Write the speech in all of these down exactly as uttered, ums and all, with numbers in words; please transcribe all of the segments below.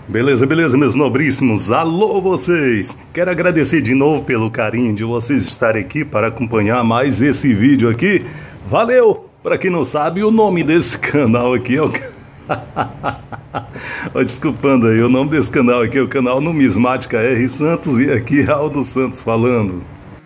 Beleza, beleza, meus nobríssimos. Alô, vocês! Quero agradecer de novo pelo carinho de vocês estarem aqui para acompanhar mais esse vídeo aqui. Valeu! Para quem não sabe, o nome desse canal aqui é o... oh, desculpando aí, o nome desse canal aqui é o canal Numismática R. Santos e aqui é Aldo Santos falando.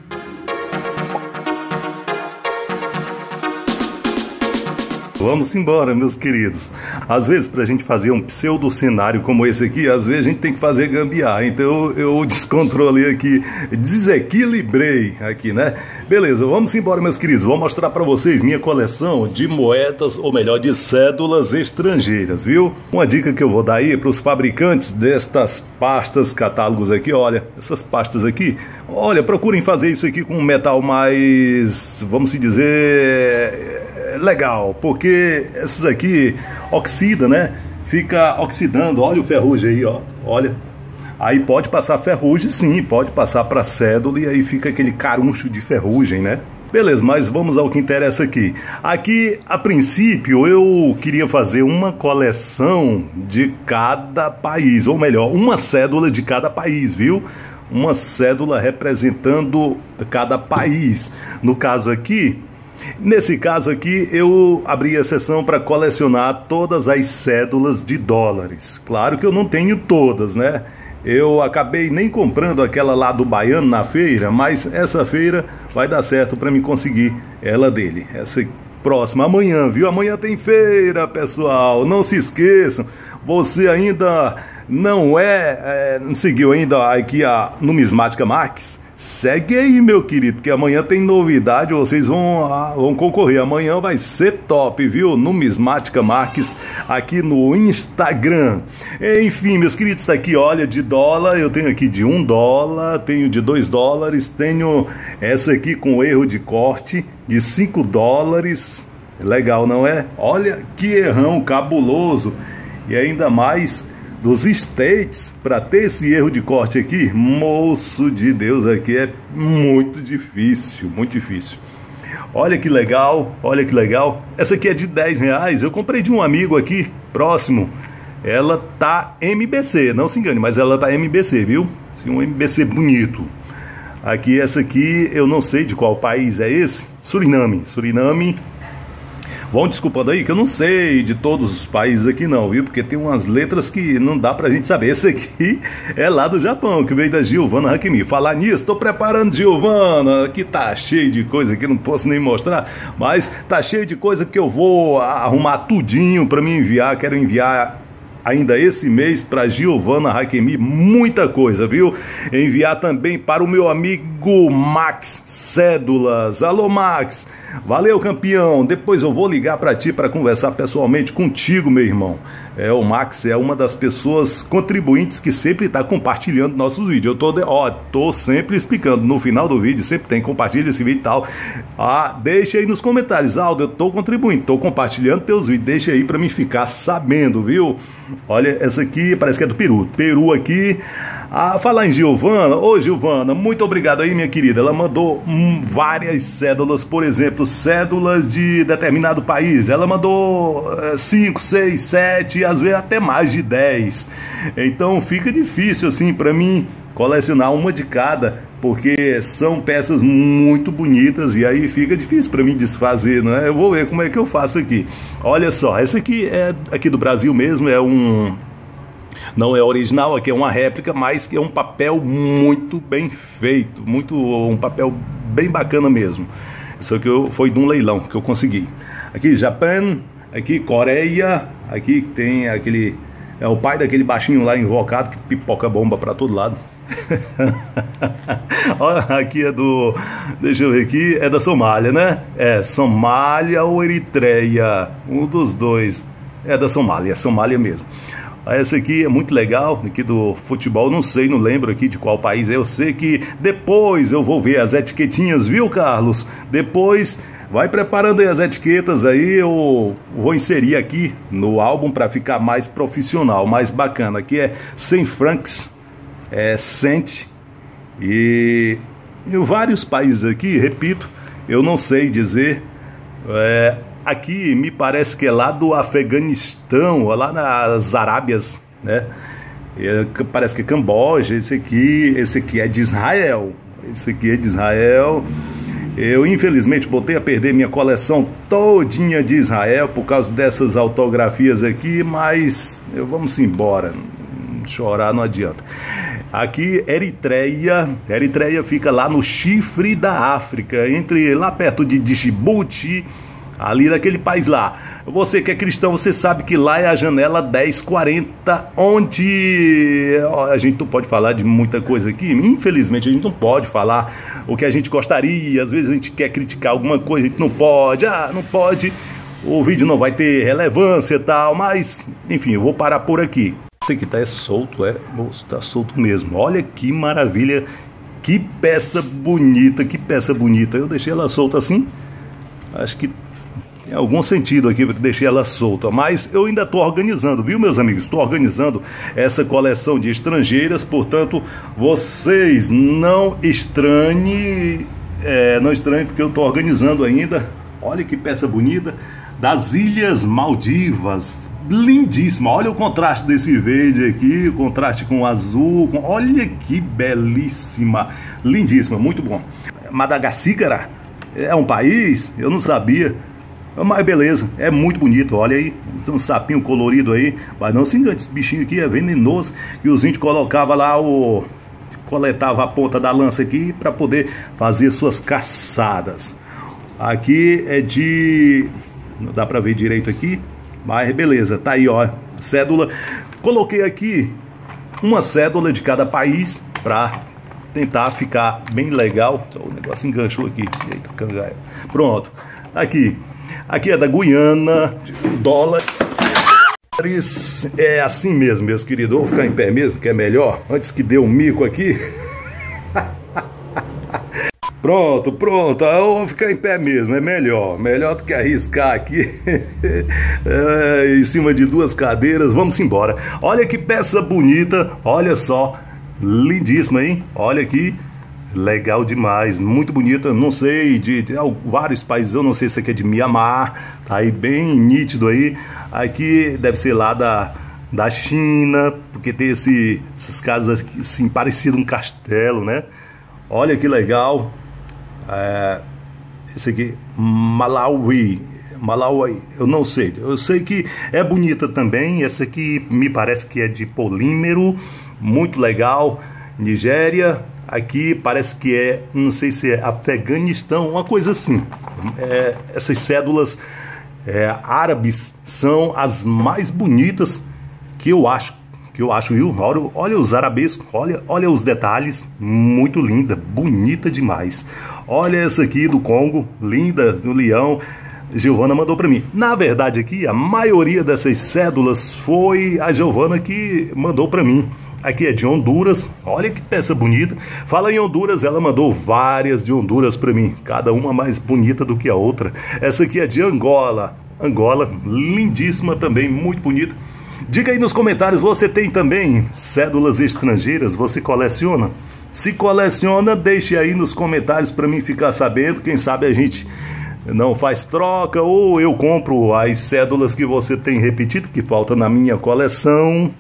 Vamos embora, meus queridos. Às vezes, para a gente fazer um pseudo cenário como esse aqui, às vezes a gente tem que fazer gambiarra. Então eu descontrolei aqui, desequilibrei aqui, né? Beleza, vamos embora, meus queridos. Vou mostrar para vocês minha coleção de moedas, ou melhor, de cédulas estrangeiras, viu? Uma dica que eu vou dar aí para os fabricantes destas pastas, catálogos aqui, olha, essas pastas aqui, olha, procurem fazer isso aqui com um metal mais, vamos dizer... legal, porque essas aqui oxida, né? Fica oxidando, olha o ferrugem aí, ó, olha. Aí pode passar ferrugem, sim, pode passar para cédula e aí fica aquele caruncho de ferrugem, né? Beleza, mas vamos ao que interessa aqui. Aqui, a princípio, eu queria fazer uma coleção de cada país, ou melhor, uma cédula de cada país, viu? Uma cédula representando cada país. No caso aqui... Nesse caso aqui, eu abri a seção para colecionar todas as cédulas de dólares. Claro que eu não tenho todas, né? Eu acabei nem comprando aquela lá do Baiano na feira, mas essa feira vai dar certo para me conseguir ela dele. Essa próxima, amanhã, viu? Amanhã tem feira, pessoal. Não se esqueçam. Você ainda não é, é não seguiu ainda aqui a Numismática Marques? Segue aí, meu querido, que amanhã tem novidade, vocês vão, vão concorrer. Amanhã vai ser top, viu? Numismática Marques aqui no Instagram. Enfim, meus queridos, tá aqui, olha, de dólar, eu tenho aqui de um dólar, tenho de dois dólares, tenho essa aqui com erro de corte de cinco dólares. Legal, não é? Olha que errão cabuloso. E ainda mais... dos States, para ter esse erro de corte aqui, moço de Deus, aqui é muito difícil, muito difícil. Olha que legal, olha que legal. Essa aqui é de dez reais, eu comprei de um amigo aqui, próximo. Ela tá M B C, não se engane, mas ela tá M B C, viu? Sim, um M B C bonito. Aqui, essa aqui, eu não sei de qual país é esse. Suriname, Suriname. Vão desculpando aí que eu não sei de todos os países aqui não, viu? Porque tem umas letras que não dá pra gente saber. Esse aqui é lá do Japão, que veio da Giovanna Hakimi. Falar nisso, tô preparando Giovanna. Aqui tá cheio de coisa que não posso nem mostrar. Mas tá cheio de coisa que eu vou arrumar tudinho pra me enviar. Quero enviar... ainda esse mês para Giovanna Hakimi, muita coisa, viu? Enviar também para o meu amigo Max Cédulas. Alô, Max, valeu, campeão. Depois eu vou ligar para ti para conversar pessoalmente contigo, meu irmão. É, o Max é uma das pessoas contribuintes que sempre está compartilhando nossos vídeos. Eu tô, de, ó, tô sempre explicando no final do vídeo, sempre tem, compartilha esse vídeo e tal. Ah, deixa aí nos comentários, Aldo, eu tô contribuindo, tô compartilhando teus vídeos, deixa aí para mim ficar sabendo, viu? Olha, essa aqui parece que é do Peru. Peru aqui. Ah, falar em Giovanna. Ô, Giovanna, muito obrigado aí, minha querida. Ela mandou hum, várias cédulas, por exemplo, cédulas de determinado país. Ela mandou cinco, seis, sete, às vezes até mais de dez. Então fica difícil, assim, para mim colecionar uma de cada, porque são peças muito bonitas e aí fica difícil para mim desfazer, né? Eu vou ver como é que eu faço aqui. Olha só, essa aqui é aqui do Brasil mesmo, é um... não é original, aqui é uma réplica, mas que é um papel muito bem feito, muito, um papel bem bacana mesmo. Isso aqui eu, foi de um leilão que eu consegui. Aqui Japão, aqui Coreia, aqui tem aquele... é o pai daquele baixinho lá invocado que pipoca bomba para todo lado. Olha, aqui é do... deixa eu ver aqui, é da Somália, né? É, Somália ou Eritreia, um dos dois. É da Somália, é Somália mesmo. Essa aqui é muito legal, aqui do futebol, não sei, não lembro aqui de qual país é. Eu sei que depois eu vou ver as etiquetinhas, viu, Carlos? Depois vai preparando aí as etiquetas aí, eu vou inserir aqui no álbum para ficar mais profissional, mais bacana. Aqui é cem francs, é cent, e, e vários países aqui, repito, eu não sei dizer. É, aqui me parece que é lá do Afeganistão, lá nas Arábias, né? É, parece que é Camboja. Esse aqui, esse aqui é de Israel. Esse aqui é de Israel. Eu infelizmente botei a perder minha coleção todinha de Israel por causa dessas autografias aqui, mas eu, vamos embora. Chorar não adianta. Aqui, Eritreia. Eritreia fica lá no chifre da África, entre lá perto de Djibouti, ali naquele país lá. Você que é cristão, você sabe que lá é a janela dez quarenta, onde a gente não pode falar de muita coisa aqui. Infelizmente a gente não pode falar o que a gente gostaria. Às vezes a gente quer criticar alguma coisa, a gente não pode. Ah, não pode, o vídeo não vai ter relevância e tal. Mas, enfim, eu vou parar por aqui. Esse aqui tá é solto, é, moço, tá solto mesmo. Olha que maravilha, que peça bonita, que peça bonita. Eu deixei ela solta assim, acho que tem algum sentido aqui porque deixei ela solta, mas eu ainda estou organizando, viu, meus amigos? Estou organizando essa coleção de estrangeiras, portanto, vocês não estranhem, é, não estranhem porque eu estou organizando ainda. Olha que peça bonita, das Ilhas Maldivas. Lindíssima, olha o contraste desse verde aqui, o contraste com o azul, com... olha que belíssima, lindíssima, muito bom. Madagascar é um país, eu não sabia, mas beleza, é muito bonito, olha aí, tem um sapinho colorido aí, mas não se engane, esse bichinho aqui é venenoso, e os índios colocavam lá o... coletava a ponta da lança aqui para poder fazer suas caçadas. Aqui é de... não dá para ver direito aqui, mas beleza, tá aí, ó, cédula. Coloquei aqui uma cédula de cada país para tentar ficar bem legal. O negócio enganchou aqui. Eita, cangaia. Pronto. Aqui. Aqui é da Guiana, dólar. É assim mesmo, meus queridos. Vou ficar em pé mesmo, que é melhor. Antes que dê um mico aqui. Pronto, pronto, eu vou ficar em pé mesmo, é melhor, melhor do que arriscar aqui é, em cima de duas cadeiras. Vamos embora. Olha que peça bonita, olha só, lindíssima, hein? Olha aqui, legal demais, muito bonita, não sei, de, de vários países, eu não sei se aqui é de Mianmar, tá aí bem nítido aí. Aqui deve ser lá da, da China, porque tem esse, esses casos aqui, assim, parecido um castelo, né? Olha que legal. É, esse aqui, Malawi, Malawi, eu não sei, eu sei que é bonita também. Essa aqui me parece que é de polímero, muito legal. Nigéria, aqui parece que é, não sei se é Afeganistão, uma coisa assim. É, essas cédulas é, árabes são as mais bonitas que eu acho. Que eu acho, viu? Olha, olha os arabescos, olha, olha os detalhes, muito linda, bonita demais. Olha essa aqui do Congo, linda, do leão. Giovana mandou para mim. Na verdade aqui, a maioria dessas cédulas foi a Giovana que mandou para mim. Aqui é de Honduras, olha que peça bonita. Fala em Honduras, ela mandou várias de Honduras para mim, cada uma mais bonita do que a outra. Essa aqui é de Angola, Angola, lindíssima também, muito bonita. Diga aí nos comentários, você tem também cédulas estrangeiras? Você coleciona? Se coleciona, deixe aí nos comentários para mim ficar sabendo. Quem sabe a gente não faz troca, ou eu compro as cédulas que você tem repetido, que falta na minha coleção.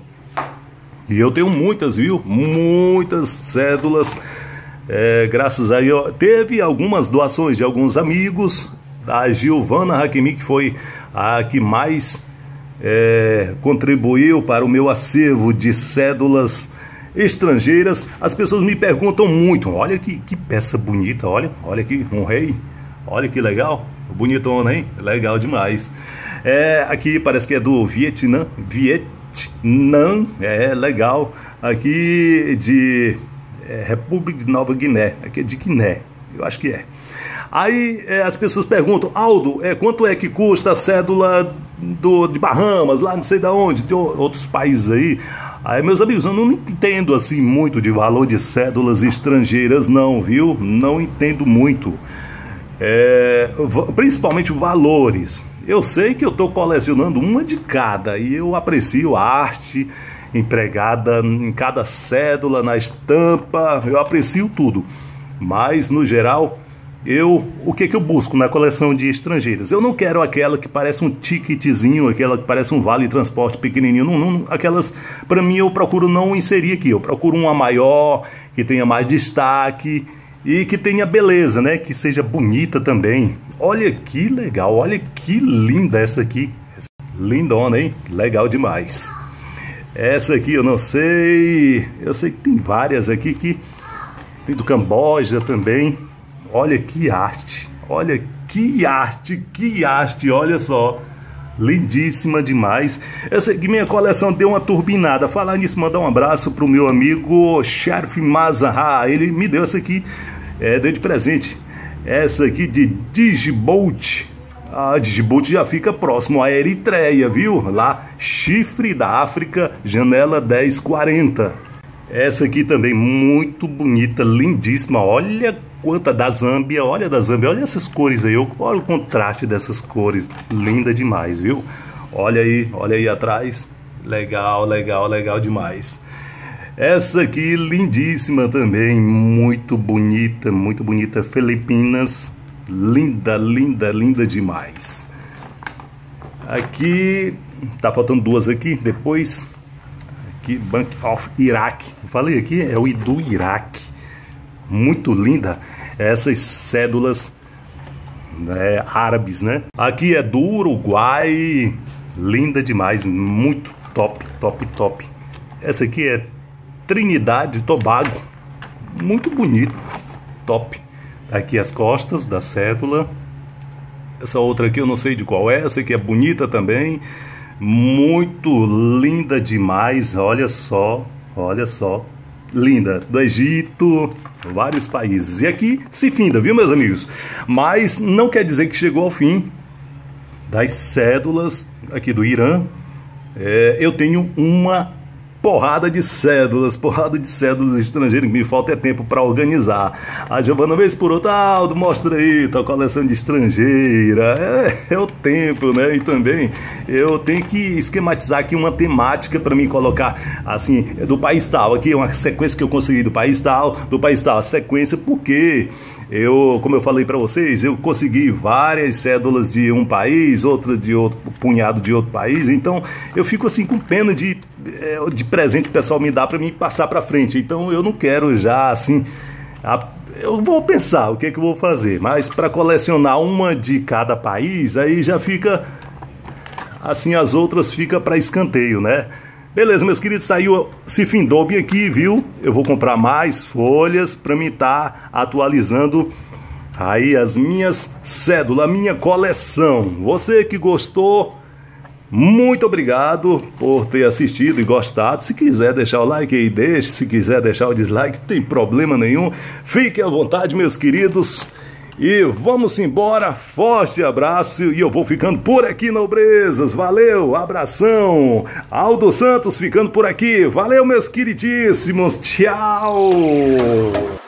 E eu tenho muitas, viu? Muitas cédulas. É, graças a eu teve algumas doações de alguns amigos. Da Giovana Hakimi, que foi a que mais... É, contribuiu para o meu acervo de cédulas estrangeiras. As pessoas me perguntam muito, olha que, que peça bonita, olha, olha aqui, um rei, olha que legal, bonitona, hein? Legal demais. É, aqui parece que é do Vietnã, Vietnã, é legal. Aqui de é, República de Nova Guiné, aqui é de Guiné, eu acho que é. Aí é, as pessoas perguntam, Aldo, é, quanto é que custa a cédula do, de Bahamas, lá não sei de onde, de outros países aí? Aí, meus amigos, eu não entendo assim muito de valor de cédulas estrangeiras não, viu? Não entendo muito. É, principalmente valores. Eu sei que eu estou colecionando uma de cada e eu aprecio a arte empregada em cada cédula, na estampa, eu aprecio tudo. Mas, no geral... eu, o que que eu busco na coleção de estrangeiras? Eu não quero aquela que parece um ticketzinho, aquela que parece um vale transporte pequenininho, não, não, aquelas, para mim eu procuro não inserir aqui, eu procuro uma maior, que tenha mais destaque e que tenha beleza, né, que seja bonita também. Olha que legal, olha que linda essa aqui, lindona, hein, legal demais. Essa aqui eu não sei, eu sei que tem várias aqui, que tem do Camboja também. Olha que arte, olha que arte, que arte, olha só, lindíssima demais. Essa aqui, minha coleção deu uma turbinada. Falar nisso, mandar um abraço pro meu amigo Sharif Mazahar, ele me deu essa aqui, é, deu de presente, essa aqui de Djibouti. A Djibouti já fica próximo à Eritreia, viu? Lá, Chifre da África, janela dez quarenta. Essa aqui também muito bonita, lindíssima. Olha quanta da Zâmbia, olha da Zâmbia, olha essas cores aí, olha o contraste dessas cores, linda demais, viu? Olha aí, olha aí atrás, legal, legal, legal demais. Essa aqui lindíssima também, muito bonita, muito bonita, Filipinas, linda, linda, linda demais. Aqui, tá faltando duas aqui, depois... Aqui, Bank of Iraq, falei aqui, é o do Iraque, muito linda, essas cédulas, né, árabes, né? Aqui é do Uruguai, linda demais, muito top, top, top. Essa aqui é Trinidade e Tobago, muito bonito, top. Aqui as costas da cédula. Essa outra aqui eu não sei de qual é, essa aqui é bonita também. Muito linda demais, olha só, olha só, linda, do Egito, vários países. E aqui se finda, viu, meus amigos? Mas não quer dizer que chegou ao fim das cédulas aqui do Irã. É, eu tenho uma porrada de cédulas, porrada de cédulas estrangeiras, que me falta é tempo para organizar. A Giovana, vez por outra, Aldo, mostra aí tua coleção de estrangeira. É, é o tempo, né? E também eu tenho que esquematizar aqui uma temática para mim colocar, assim, do país tal. Aqui uma sequência que eu consegui do país tal, do país tal, a sequência, porque eu, como eu falei para vocês, eu consegui várias cédulas de um país, outras de outro punhado de outro país, então eu fico assim com pena de, de presente que o pessoal me dá para mim passar para frente. Então eu não quero já assim, a, eu vou pensar o que, que eu vou fazer, mas para colecionar uma de cada país, aí já fica assim, as outras fica para escanteio, né? Beleza, meus queridos, tá aí, se findou bem aqui, viu? Eu vou comprar mais folhas para mim estar tá atualizando aí as minhas cédulas, a minha coleção. Você que gostou, muito obrigado por ter assistido e gostado. Se quiser deixar o like aí, deixe. Se quiser deixar o dislike, não tem problema nenhum. Fique à vontade, meus queridos. E vamos embora, forte abraço, e eu vou ficando por aqui, nobrezas, valeu, abração, Aldo Santos ficando por aqui, valeu, meus queridíssimos, tchau!